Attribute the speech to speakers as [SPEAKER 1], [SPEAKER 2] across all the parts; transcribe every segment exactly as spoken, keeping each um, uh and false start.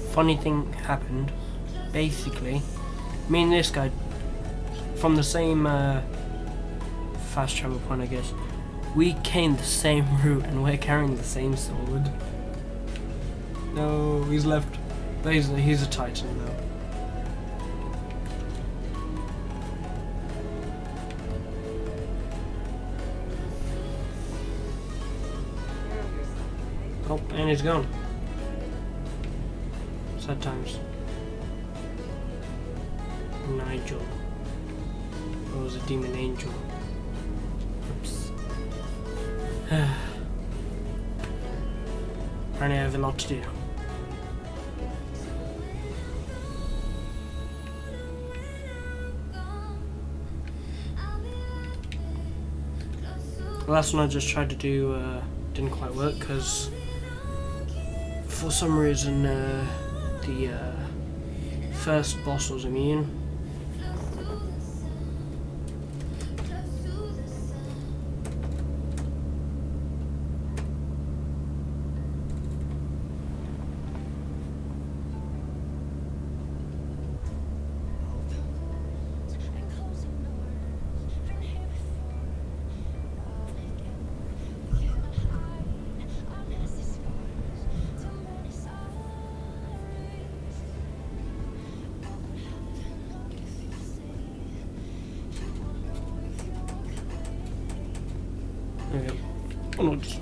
[SPEAKER 1] funny thing happened. Basically, me and this guy from the same uh, fast travel point, I guess. We came the same route and we're carrying the same sword. No, he's left. But he's, he's a titan though. Oh, and he's gone. Sad times. Nigel. Or was a demon angel? Oops. Apparently I have a lot to do. The last one I just tried to do uh, didn't quite work because for some reason uh, the uh, first boss was immune. There we go. Onwards.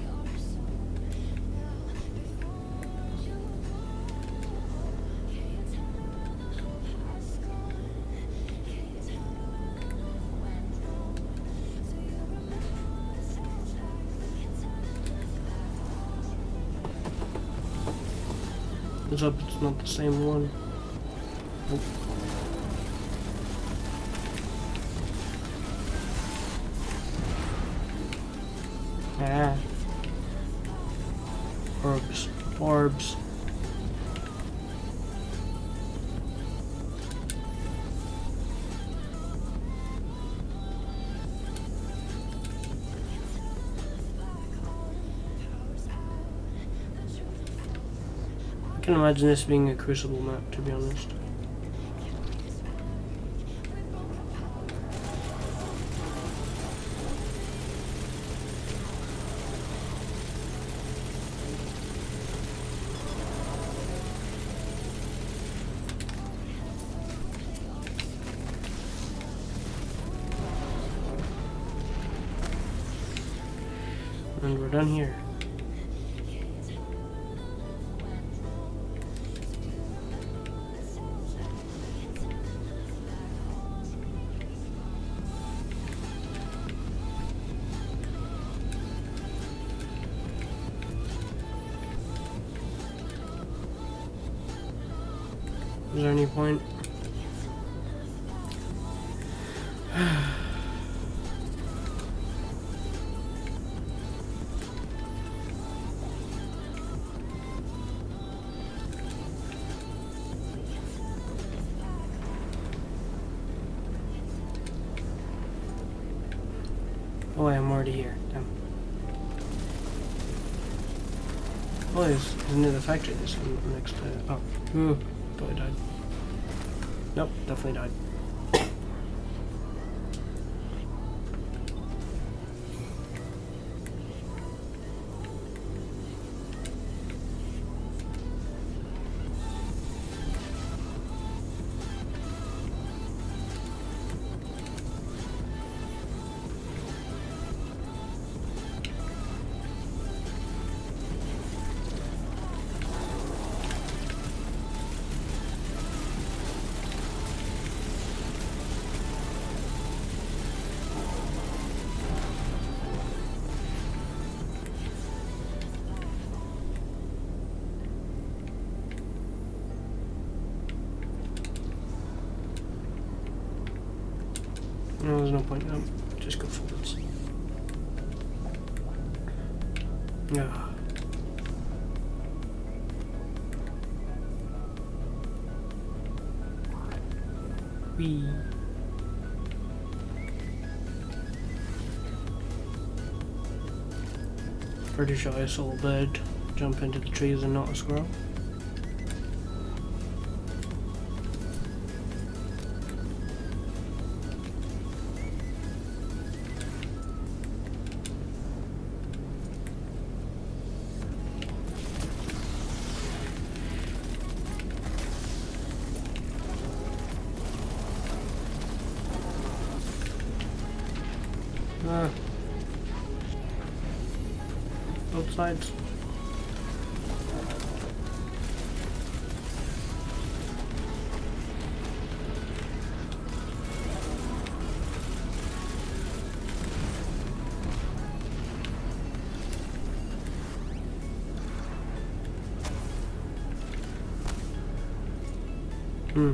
[SPEAKER 1] Let's hope it's not the same one. Oh. Ah. Orbs. Orbs. I can imagine this being a Crucible map, to be honest. And we're done here. Is there any point? Oh, I'm already here. Damn. Oh, there's, there's another factory this one next to. Oh, ooh, thought I died. Nope, definitely died. No, there's no point. No, just go forwards. Yeah. Wee. Pretty sure I saw a bird jump into the trees and not a squirrel. Uh, both sides. Hmm.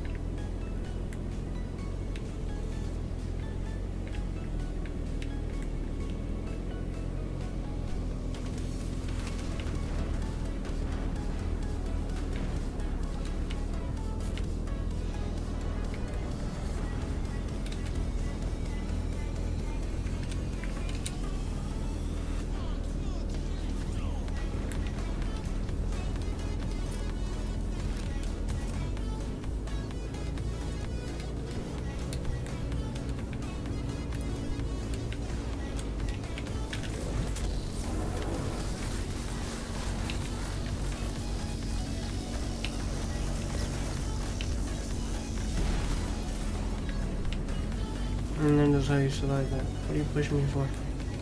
[SPEAKER 1] And then that's how you survive that. What are you pushing me for?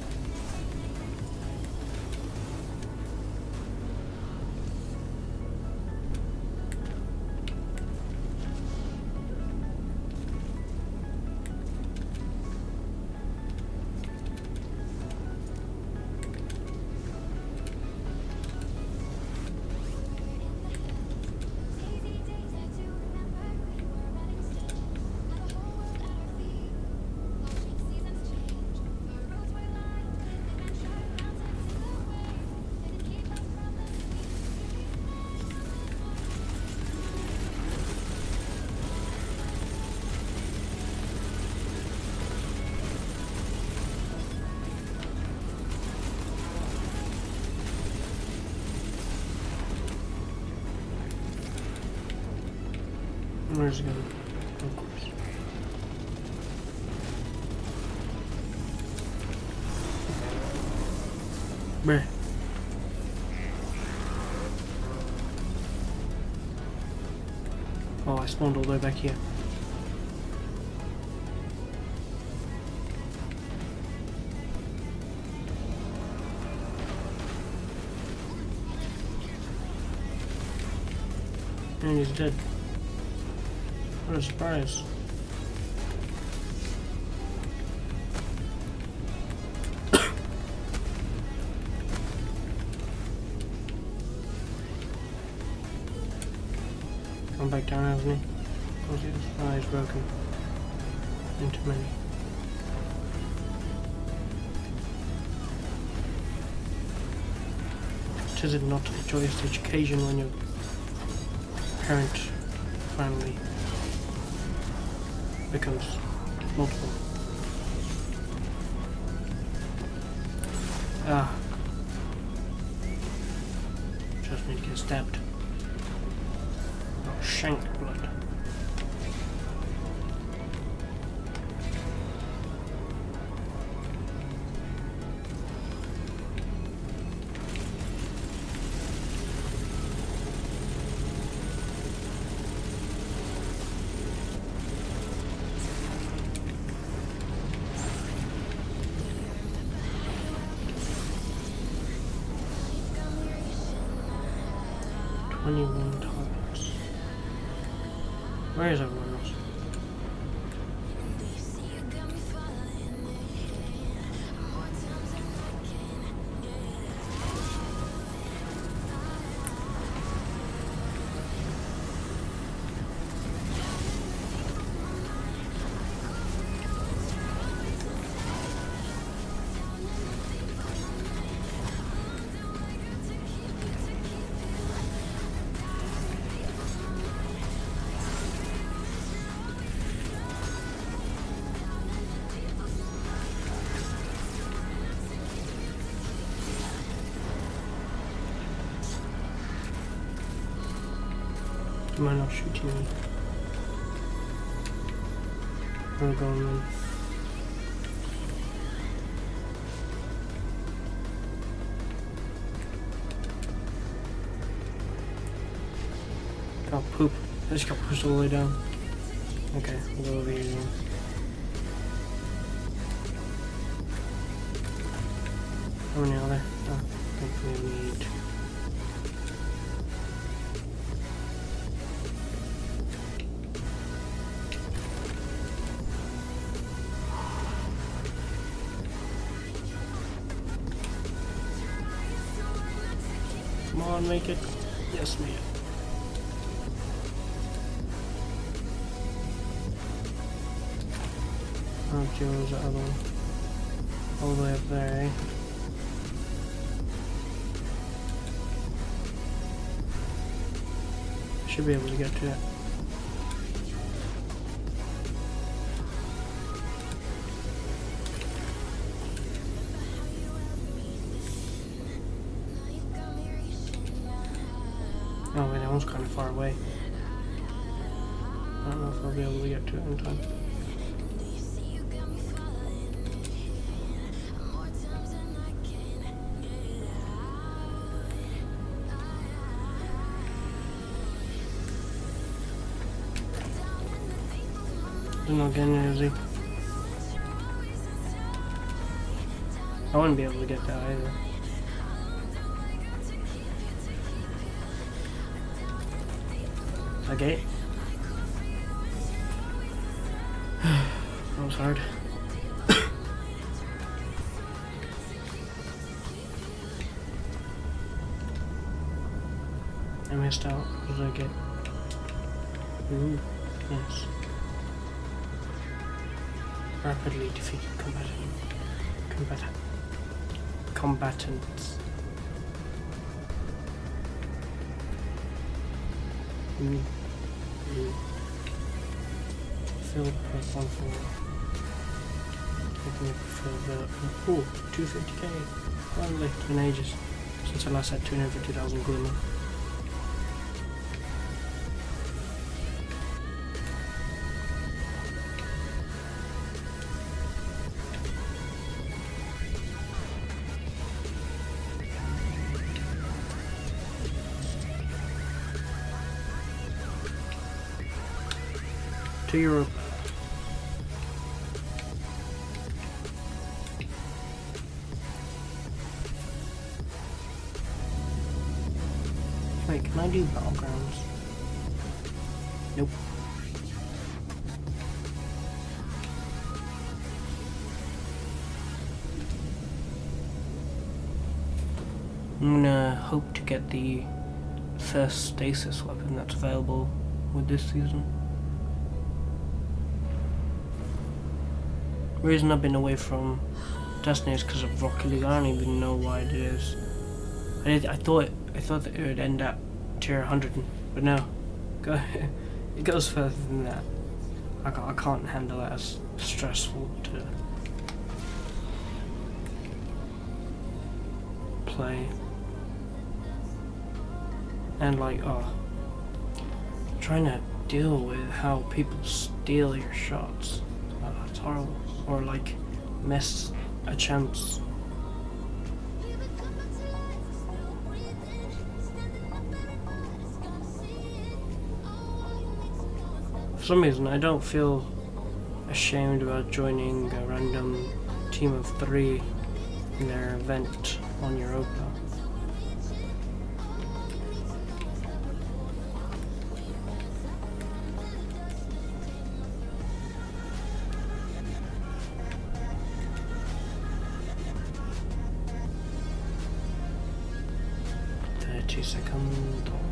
[SPEAKER 1] Where's it going? Of course. Bruh. Oh, I spawned all the way back here. And he's dead. What a surprise. Come back down, hasn't he? Oh, his eye is broken. Into many. Is it not a joyous occasion when your parent finally becomes multiple? Ah. Just need to get stabbed. Oh, shanked blood. twenty-one targets. Where is everyone else? Am I not shooting me? We're going in. Oh, poop. I just got pushed all the way down. Okay, we'll go over here again. How many are there? Oh, I think we need... Come on, make it. Yes, ma'am. Oh, Joe's the other one. All the way up there, eh? Should be able to get to it. Oh wait, that one's kind of far away. I don't know if I'll be able to get to it in time. He's not getting it, is he? I wouldn't be able to get that either. Okay. That was hard. I missed out. What did I get? Ooh, yes. Rapidly defeat combatant. Combatant. Combatants. Mm. Mm. Fill press one for looking for the oh two fifty K. Finally, it's been ages since I last had two hundred fifty thousand glimmer. To Europe. Wait, can I do battlegrounds? Nope. I'm gonna hope to get the first stasis weapon that's available with this season. The reason I've been away from Destiny is because of Rocket League. I don't even know why it is. I did, I thought I thought that it would end at tier one hundred, but no, go, it goes further than that. I can't, I can't handle that as stressful to play. And like, oh, trying to deal with how people steal your shots. Oh, that's horrible. Or like miss a chance. For some reason I don't feel ashamed about joining a random team of three in their event on Europa. Thirty seconds.